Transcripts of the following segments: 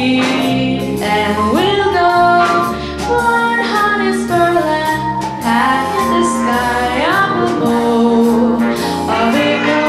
sweet, and we'll go one honey spurling high in the sky. Up above, up we go.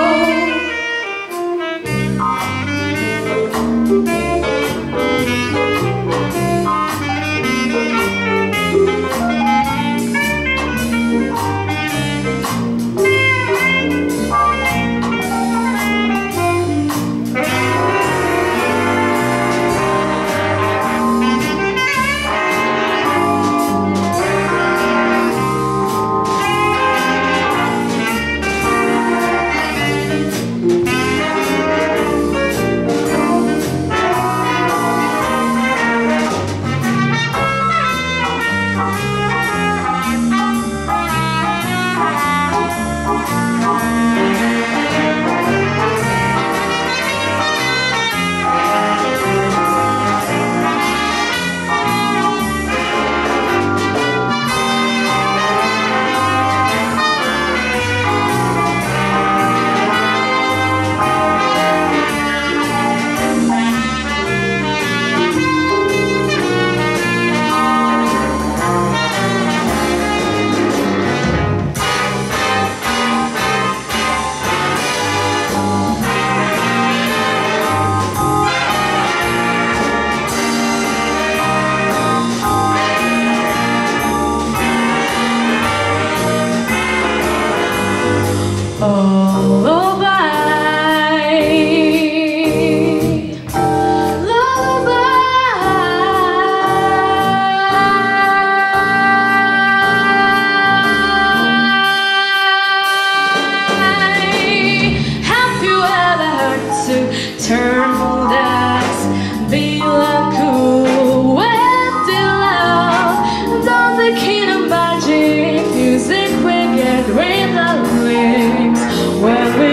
Turn that feeling cool with the love. Down the kingdom magic music we get with the wings when we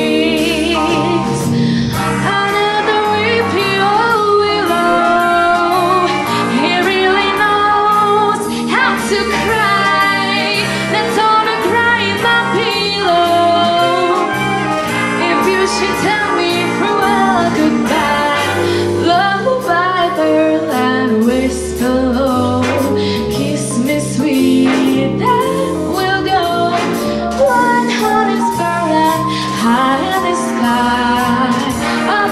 kiss. Another repeat all below. He really knows how to cry. Let's all cry in my pillow. If you should tell me goodbye, lullaby, pearl and whisper low. Kiss me sweet, then we'll go one honey spurling high in the sky. Up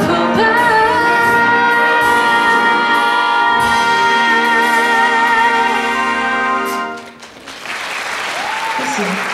above.